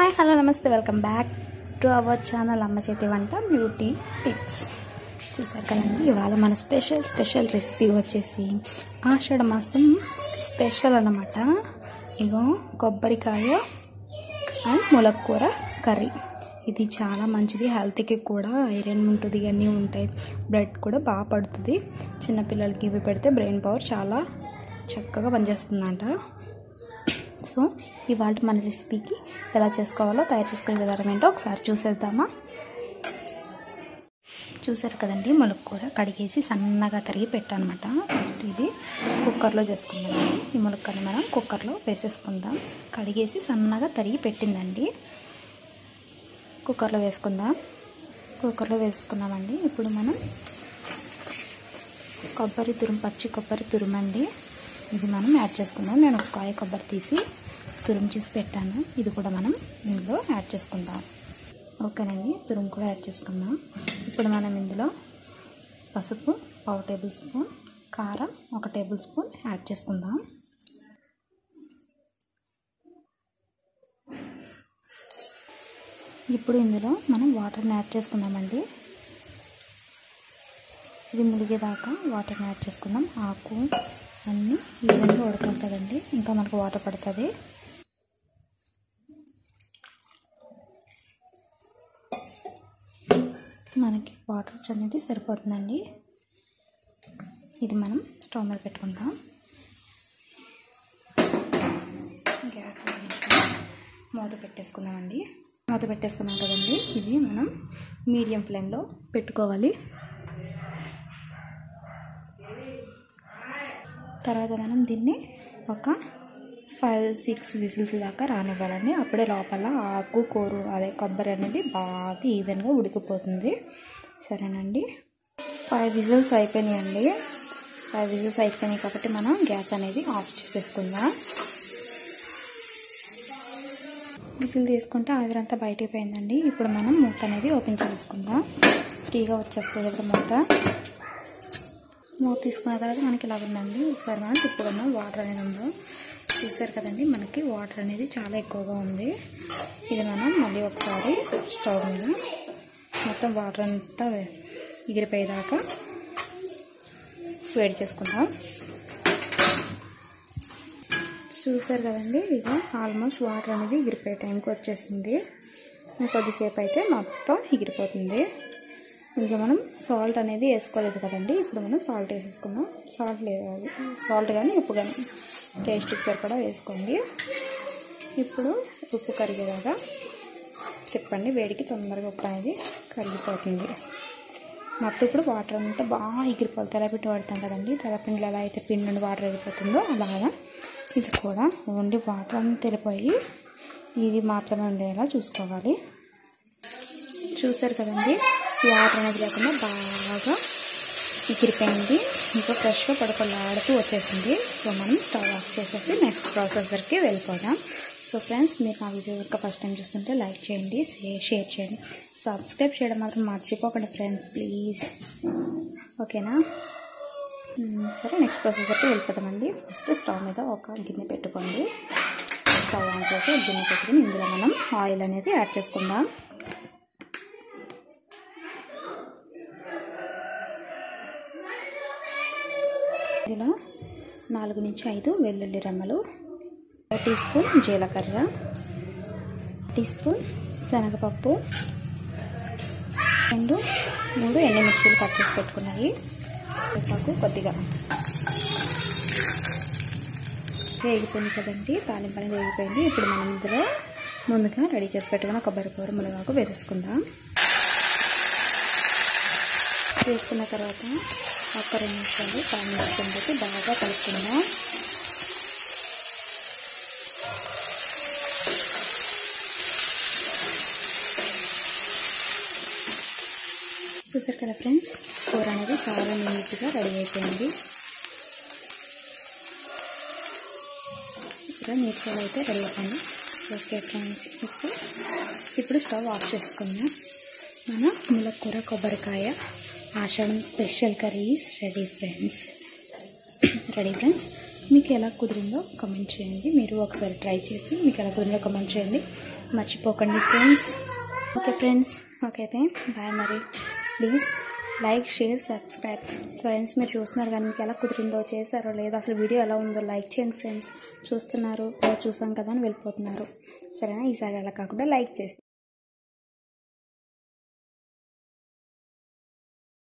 Hi hello నమస్తే welcome back to our channel అమ్మ చేతి వంట బ్యూటీ టిప్స్. చూసారు కదండి, ఇవాళ మన స్పెషల్ రెసిపీ వచ్చేసి ఆషాఢ మాసం స్పెషల్ అన్నమాట. ఇగో కొబ్బరికాయ అండ్ ములక్కూర కర్రీ. ఇది చాలా మంచిది, హెల్త్కి కూడా ఐరన్ ఉంటుంది, అన్నీ ఉంటాయి, బ్లడ్ కూడా బాగా పడుతుంది. చిన్నపిల్లలకి ఇవి పెడితే బ్రెయిన్ పవర్ చాలా చక్కగా పనిచేస్తుందంట. సో ఇవాళ మన రెసిపీకి ఎలా చేసుకోవాలో తయారు చేసుకునే విధానం ఏంటో ఒకసారి చూసేద్దామా. చూసారు కదండి, ములక్కూర కడిగేసి సన్నగా తరిగి పెట్టానమాట. ఫస్ట్ ఇది కుక్కర్లో చేసుకుందాం. ఈ ములక్కని మనం కుక్కర్లో వేసేసుకుందాం. కడిగేసి సన్నగా తరిగి పెట్టిందండి, కుక్కర్లో వేసుకున్నామండి. ఇప్పుడు మనం పచ్చి కొబ్బరి తురుమండి, ఇది మనం యాడ్ చేసుకుందాం. నేను ఒక కాయ కొబ్బరి తీసి తురుము చేసి పెట్టాను, ఇది కూడా మనం ఇందులో యాడ్ చేసుకుందాం. ఓకేనండి, తురుము కూడా యాడ్ చేసుకుందాం. ఇప్పుడు మనం ఇందులో పసుపు 1/2 టేబుల్ స్పూన్, కారం 1 టేబుల్ స్పూన్ యాడ్ చేసుకుందాం. ఇప్పుడు ఇందులో మనం వాటర్ని యాడ్ చేసుకుందామండి. ఇది ములిగేదాకా వాటర్ని యాడ్ చేసుకుందాం. ఆకు అన్నీ ఈవెన్గా ఉడకాలి కదండి, ఇంకా మనకు వాటర్ పడుతుంది. మనకి వాటర్ అనేది సరిపోతుందండి. ఇది మనం స్టవ్ మీద పెట్టుకుందాం. గ్యాస్ మూత పెట్టేసుకుందామండి. మూత పెట్టేసుకున్నాం కదండి, ఇది మనం మీడియం ఫ్లేమ్లో పెట్టుకోవాలి. తర్వాత మనం దీన్ని ఒక 5-6 విజిల్స్ దాకా రానివ్వాలండి. అప్పుడే లోపల ఆకు కూర అదే కొబ్బరి అనేది బాగా ఈవెన్గా ఉడికిపోతుంది. సరేనండి, 5 విజిల్స్ అయిపోయినాయండి. 5 విజిల్స్ అయిపోయినాయి కాబట్టి మనం గ్యాస్ అనేది ఆఫ్ చేసేసుకుందాం. విజిల్ తీసుకుంటే ఆవిరంతా బయటికి పోయిందండి. ఇప్పుడు మనం మూత అనేది ఓపెన్ చేసుకుందాం. ఫ్రీగా వచ్చేస్తుంది ఇప్పుడు మూత తీసుకున్న తర్వాత మనకి ఇలా ఉందండి. ఒకసారి మనం తిప్పుకుందాం. వాటర్ అనేది ఉందో చూసారు కదండి, మనకి వాటర్ అనేది చాలా ఎక్కువగా ఉంది. ఇది మనం మళ్ళీ ఒకసారి స్టవ్ మీద మొత్తం వాటర్ అంతా ఎగిరిపోయేదాకా వేడి చేసుకుందాం. చూసారు కదండి, ఇక ఆల్మోస్ట్ వాటర్ అనేది ఎగిరిపోయే టైంకి వచ్చేసింది. కొద్దిసేపు అయితే మొత్తం ఎగిరిపోతుంది. ఇంకా మనం సాల్ట్ అనేది వేసుకోలేదు కదండి, ఇప్పుడు మనం సాల్ట్ వేసేసుకుందాం. సాల్ట్ కానీ ఉప్పు కానీ టేస్ట్కి సరిపడా వేసుకోండి. ఇప్పుడు ఉప్పు కరిగేలాగా తిప్పండి. వేడికి తొందరగా ఉప్పు అనేది కరిగిపోతుంది. మొత్తం ఇప్పుడు వాటర్ అంతా బాగా ఎగిరిపోవాలి. తెల్లపిండి వాడతాం కదండి, తెల్లపిండిలో ఎలా అయితే పిండి నుండి వాటర్ వెళ్ళిపోతుందో అలాగా ఇది కూడా ఓన్లీ వాటర్ అంతా వెళ్ళిపోయి ఇది మాత్రమే ఉండేలా చూసుకోవాలి. చూసారు కదండి, వాటర్ అనేది లేకుండా బాగా ఎగిరిపోయింది. ఇంకా ఫ్రెష్గా పడకలాడుతూ వచ్చేసింది. సో మనం స్టవ్ ఆఫ్ చేసేసి నెక్స్ట్ ప్రాసెసర్కి వెళ్ళిపోదాం. సో ఫ్రెండ్స్, మీరు నా వీడియో కనుక ఫస్ట్ టైం చూస్తుంటే లైక్ చేయండి, షేర్ చేయండి, సబ్స్క్రైబ్ చేయడం మాత్రం మర్చిపోకండి ఫ్రెండ్స్, ప్లీజ్. ఓకేనా? సరే, నెక్స్ట్ ప్రాసెసర్కి వెళ్ళిపోతామండి. ఫస్ట్ స్టవ్ మీద ఒక గిన్నె పెట్టుకోండి. స్టవ్ ఆన్ చేసి గిన్నె పెట్టుకుని ఇందులో మనం ఆయిల్ అనేది యాడ్ చేసుకుందాం. ఇందులో 4-5 వెల్లుల్లి రెమ్మలు, 1 టీ స్పూన్ జీలకర్ర, 1 టీ స్పూన్ శనగపప్పు, 2-3 ఎండుమిర్చీలు కట్ చేసి పెట్టుకున్నాయి, కరివేపాకు కొద్దిగా. వేగిపోయింది కదండి, తాలింపు అనేది వేగిపోయింది. ఇప్పుడు మనం ఇందులో ముందుగా రెడీ చేసి పెట్టుకున్న కొబ్బరికూర మునగాకు వేసేసుకుందాం. వేసుకున్న తర్వాత ఒక 2 నిమిషాలు పెట్టి బాగా కలుపుకుందాం. చూసారు కదా ఫ్రెండ్స్, కూర అనేది చాలా నీట్గా రెడీ అయిపోయింది. చూసారా, నీట్గా అయితే రెడీ అయిపోయింది. ఓకే ఫ్రెండ్స్, ఇప్పుడు స్టవ్ ఆఫ్ చేసుకుందాం. మన ములక్కూర కొబ్బరికాయ Ashadham special curry is ready friends. మీకు ఎలా కుదిరిందో కమెంట్ చేయండి. మీరు ఒకసారి ట్రై చేసి మీకు ఎలా కుదిరిందో కమెంట్ చేయండి. మర్చిపోకండి ఫ్రెండ్స్. ఓకే ఫ్రెండ్స్, ఓకే అయితే బాయ్. మరి please like, share, subscribe. Friends మీరు చూస్తున్నారు కానీ మీకు ఎలా కుదిరిందో, చేశారో లేదా, అసలు వీడియో ఎలా ఉందో లైక్ చేయండి ఫ్రెండ్స్. చూస్తున్నారు, చూసాం కదా అని వెళ్ళిపోతున్నారు. సరేనా? ఈసారి అలా కాకుండా లైక్ చేసి